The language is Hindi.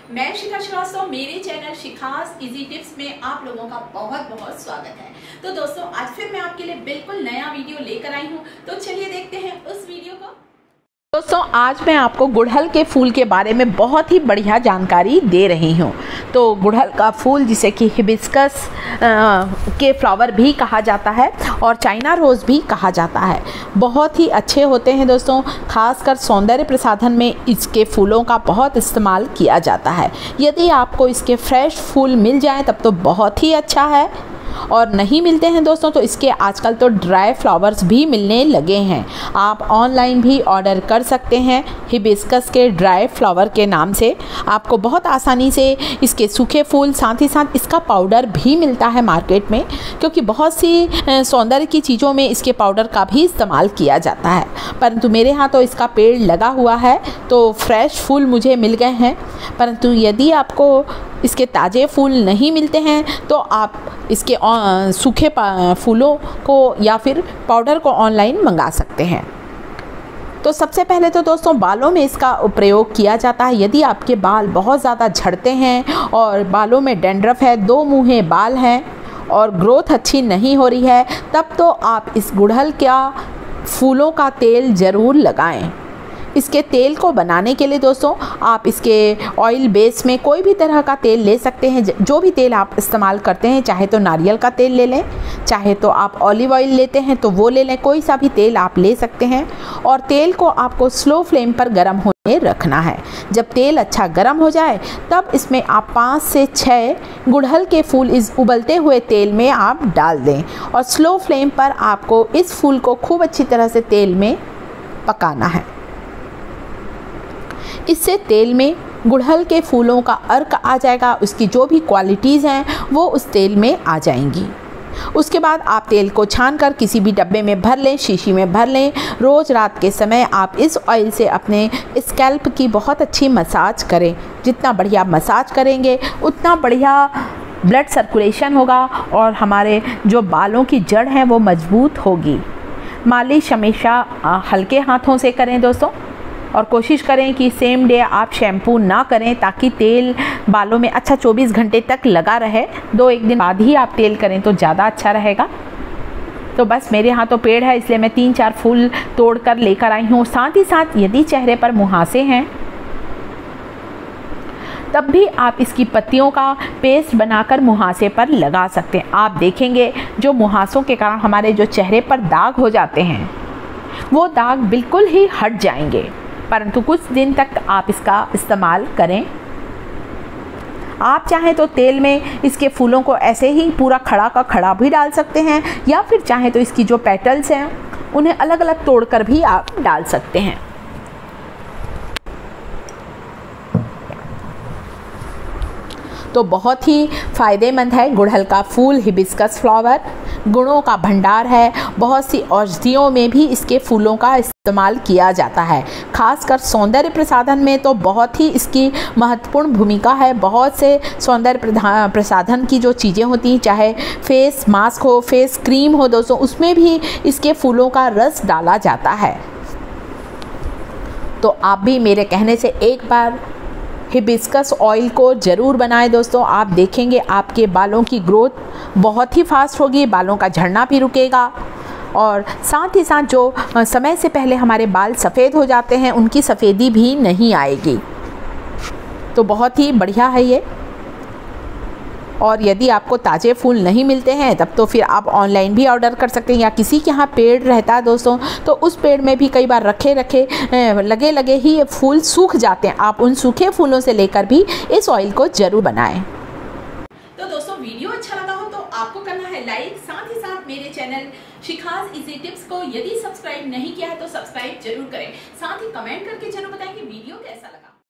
मैं शिखा श्रीवास्तव, मेरे चैनल शिखास इजी टिप्स में आप लोगों का बहुत बहुत स्वागत है। तो दोस्तों, आज फिर मैं आपके लिए बिल्कुल नया वीडियो लेकर आई हूँ। तो चलिए देखते हैं उस वीडियो को। दोस्तों, आज मैं आपको गुड़हल के फूल के बारे में बहुत ही बढ़िया जानकारी दे रही हूँ। तो गुड़हल का फूल, जिसे कि हिबिस्कस के फ्लावर भी कहा जाता है और चाइना रोज़ भी कहा जाता है, बहुत ही अच्छे होते हैं दोस्तों। खासकर सौंदर्य प्रसाधन में इसके फूलों का बहुत इस्तेमाल किया जाता है। यदि आपको इसके फ्रेश फूल मिल जाएं तब तो बहुत ही अच्छा है, और नहीं मिलते हैं दोस्तों तो इसके आजकल तो ड्राई फ्लावर्स भी मिलने लगे हैं। आप ऑनलाइन भी ऑर्डर कर सकते हैं हिबिस्कस के ड्राई फ्लावर के नाम से। आपको बहुत आसानी से इसके सूखे फूल, साथ ही साथ इसका पाउडर भी मिलता है मार्केट में, क्योंकि बहुत सी सौंदर्य की चीज़ों में इसके पाउडर का भी इस्तेमाल किया जाता है। परंतु मेरे यहाँ तो इसका पेड़ लगा हुआ है तो फ्रेश फूल मुझे मिल गए हैं। परंतु यदि आपको इसके ताज़े फूल नहीं मिलते हैं तो आप इसके सूखे फूलों को या फिर पाउडर को ऑनलाइन मंगा सकते हैं। तो सबसे पहले तो दोस्तों, बालों में इसका प्रयोग किया जाता है। यदि आपके बाल बहुत ज़्यादा झड़ते हैं और बालों में डैंड्रफ है, दो मुँहे बाल हैं और ग्रोथ अच्छी नहीं हो रही है, तब तो आप इस गुड़हल का फूलों का तेल ज़रूर लगाएं। इसके तेल को बनाने के लिए दोस्तों, आप इसके ऑयल बेस में कोई भी तरह का तेल ले सकते हैं। जो भी तेल आप इस्तेमाल करते हैं, चाहे तो नारियल का तेल ले लें, चाहे तो आप ऑलिव ऑयल लेते हैं तो वो ले लें, कोई सा भी तेल आप ले सकते हैं। और तेल को आपको स्लो फ्लेम पर गर्म होने रखना है। जब तेल अच्छा गर्म हो जाए तब इसमें आप 5 से 6 गुड़हल के फूल इस उबलते हुए तेल में आप डाल दें और स्लो फ्लेम पर आपको इस फूल को खूब अच्छी तरह से तेल में पकाना है। इससे तेल में गुड़हल के फूलों का अर्क आ जाएगा, उसकी जो भी क्वालिटीज़ हैं वो उस तेल में आ जाएंगी। उसके बाद आप तेल को छान कर किसी भी डब्बे में भर लें, शीशी में भर लें। रोज़ रात के समय आप इस ऑयल से अपने स्कैल्प की बहुत अच्छी मसाज करें। जितना बढ़िया मसाज करेंगे उतना बढ़िया ब्लड सर्कुलेशन होगा और हमारे जो बालों की जड़ हैं वो मजबूत होगी। मालिश हमेशा हल्के हाथों से करें दोस्तों, और कोशिश करें कि सेम डे आप शैम्पू ना करें, ताकि तेल बालों में अच्छा 24 घंटे तक लगा रहे। 2-1 दिन बाद ही आप तेल करें तो ज़्यादा अच्छा रहेगा। तो बस मेरे यहाँ तो पेड़ है, इसलिए मैं 3-4 फूल तोड़ कर लेकर आई हूँ। साथ ही साथ यदि चेहरे पर मुहासे हैं तब भी आप इसकी पत्तियों का पेस्ट बनाकर मुहासे पर लगा सकते हैं। आप देखेंगे जो मुहासों के कारण हमारे जो चेहरे पर दाग हो जाते हैं वो दाग बिल्कुल ही हट जाएंगे। परंतु कुछ दिन तक आप इसका इस्तेमाल करें। आप चाहें तो तेल में इसके फूलों को ऐसे ही पूरा खड़ा का खड़ा भी डाल सकते हैं, या फिर चाहें तो इसकी जो पेटल्स हैं उन्हें अलग अलग तोड़कर भी आप डाल सकते हैं। तो बहुत ही फ़ायदेमंद है गुड़हल का फूल। हिबिस्कस फ्लावर गुणों का भंडार है। बहुत सी औषधियों में भी इसके फूलों का इस्तेमाल किया जाता है। खासकर सौंदर्य प्रसाधन में तो बहुत ही इसकी महत्वपूर्ण भूमिका है। बहुत से सौंदर्य प्रसाधन की जो चीज़ें होती हैं, चाहे फेस मास्क हो, फेस क्रीम हो दोस्तों, उसमें भी इसके फूलों का रस डाला जाता है। तो आप भी मेरे कहने से एक बार हिबिस्कस ऑयल को ज़रूर बनाएं दोस्तों। आप देखेंगे आपके बालों की ग्रोथ बहुत ही फास्ट होगी, बालों का झड़ना भी रुकेगा, और साथ ही साथ जो समय से पहले हमारे बाल सफ़ेद हो जाते हैं उनकी सफ़ेदी भी नहीं आएगी। तो बहुत ही बढ़िया है ये। और यदि आपको ताज़े फूल नहीं मिलते हैं तब तो फिर आप ऑनलाइन भी ऑर्डर कर सकते हैं, या किसी के यहाँ पेड़ रहता है दोस्तों तो उस पेड़ में भी कई बार लगे ही ये फूल सूख जाते हैं। आप उन सूखे फूलों से लेकर भी इस ऑयल को ज़रूर बनाएं। तो दोस्तों, वीडियो अच्छा लगा हो तो आपको करना है लाइक, साथ ही साथ मेरे चैनल शिखास इजी टिप्स को यदि सब्सक्राइब नहीं किया है तो सब्सक्राइब जरूर करें। साथ ही कमेंट करके जरूर बताएं कि वीडियो कैसा लगा।